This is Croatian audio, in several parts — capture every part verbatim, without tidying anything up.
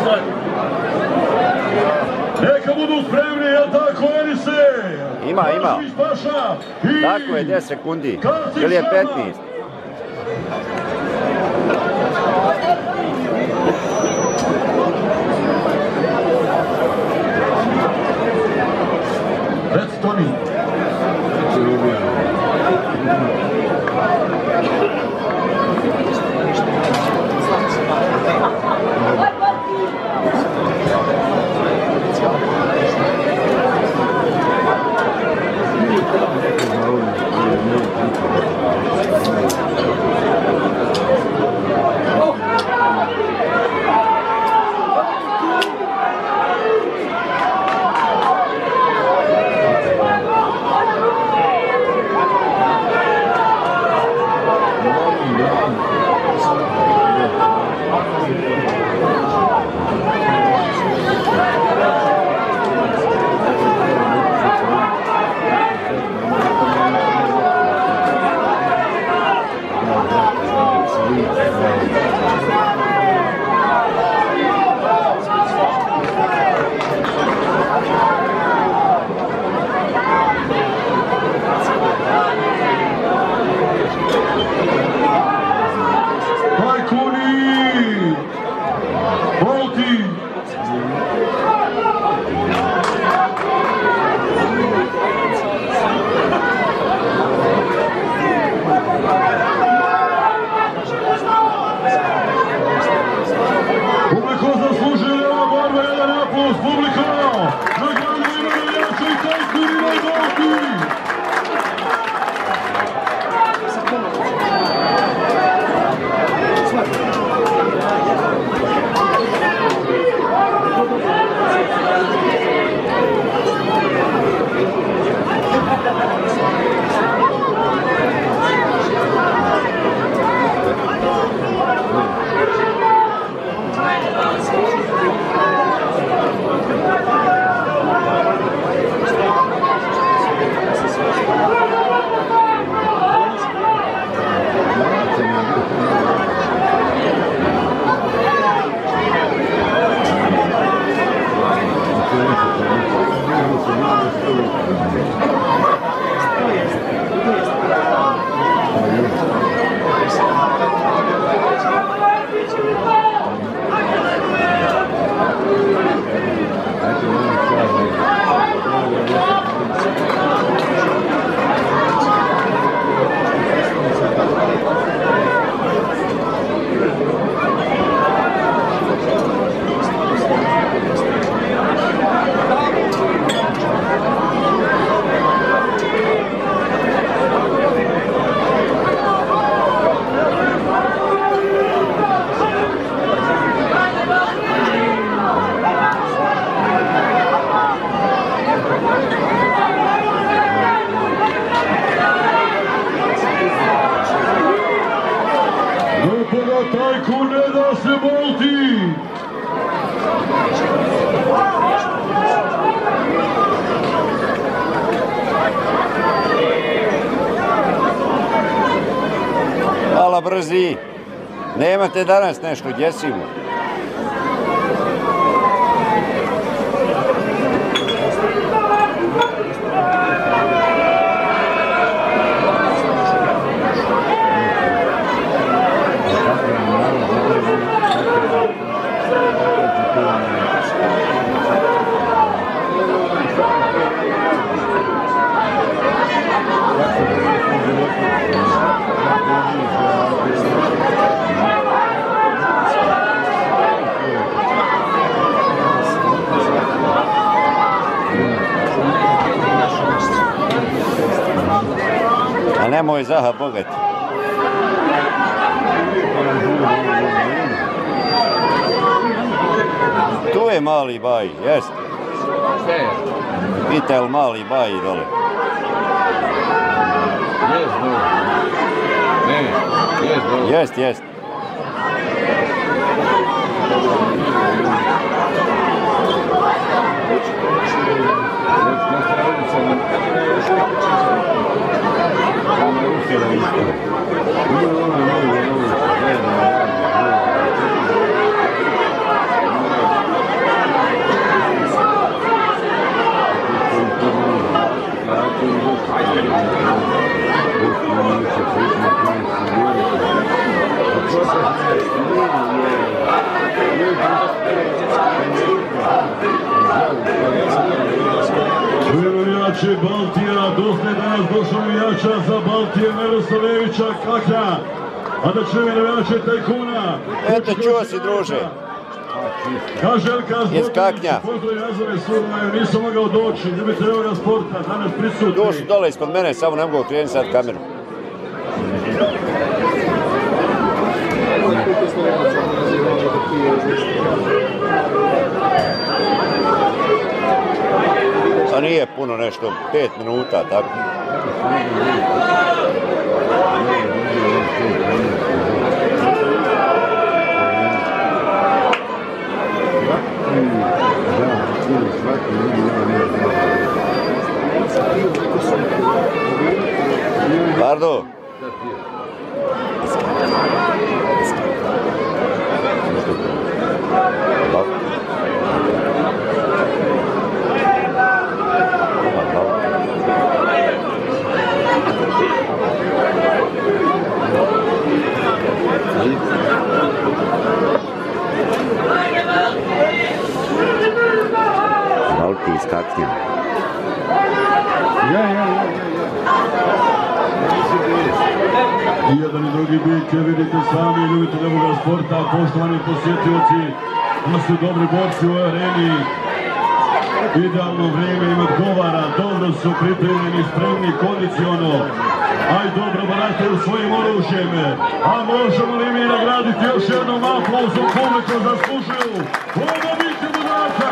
Neka budu spremni, jel tako, Enise? Ima, ima. Tako je, deset sekundi. Ili je petnaest? Reci, Toni. Balti! Publiko zaslužuje ova borba, jedan aplauz, publika! Nagradu ima Levića i Tajkun ima Balti! Tajkun, ne da se Balti! Hvala brzi! Nemate danas nešto, gdje si mu? A nemoj Zaha bogati. Tu je mali baj, jest. Pita li mali baj dole? Jest, jest. navijače Baltija, dosta je danas došlo navijača za Baltije, Levića, Kaknja, a da čujeme navijače Tajkuna. Eto, čuo si, druže. Kaže Elka iz Kaknja. Pozdrav jazove surmaju, nisam mogao doći, ljubite ovoga sporta, danas prisutni. Došli dole ispod mene, samo ne mogu okrenuti sad kameru. A nije puno nešto, pet minuta, tako. Bardo. Balti iz Kaknja. Ja, ja, ja, ja. I jedan i drugi bik, vidite sami, ljubitelji ovoga sporta, poštovani posjetioci, da su dobri borci u ovoj areni. Idealno vrijeme im odgovara, dobro su pripremljeni, spremni, kondiciono. Aj dobro barataju svojim oružjem, a možemo li mi nagraditi još jednom aplauzom publiku zaslužuju ovo bike Budača.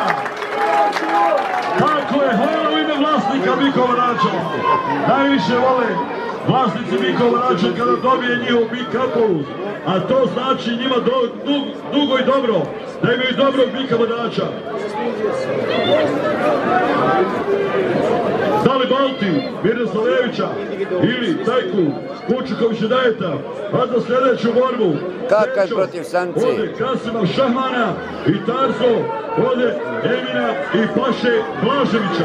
Tako je, hvala u ime vlasnika Bika Budača. Najviše vole vlasnici Bika Budača kada dobije njihov bik aplauz, a to znači njima do, dug, dugo i dobro, da imaju dobrog Bika Budača. Da li Balti, Levića ili Tajkun, Kučukovića dajeta, a za sljedeću borbu Kakaj protiv Sanci. Ode Kasima Šahmana i Tarzo, ode Emina i Paše Blaževića.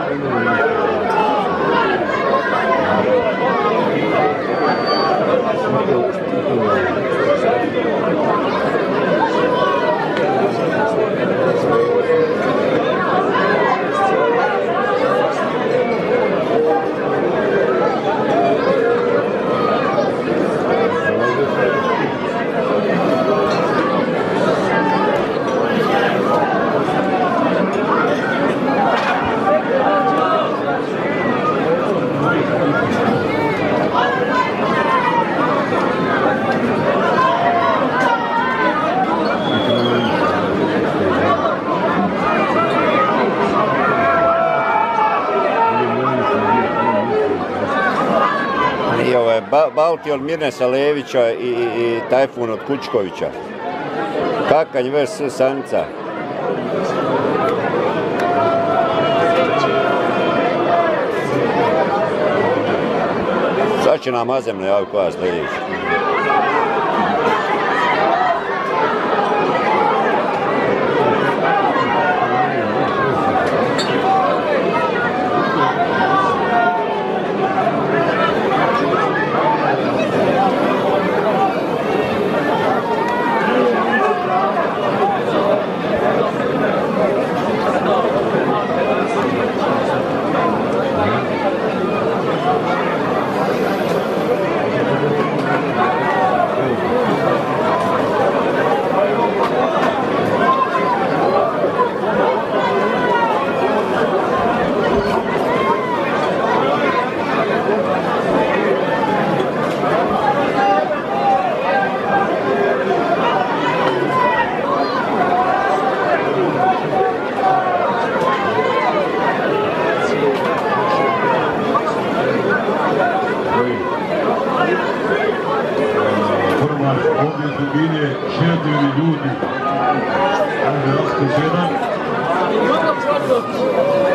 Balti od Mirnesa Levića i, i Tajkun od Kučukovića. Kakanj versus Sanca. Sad će nam Azem najaviti koja sljedeća. Četiri ljudi. Ajde, raskaz jedan.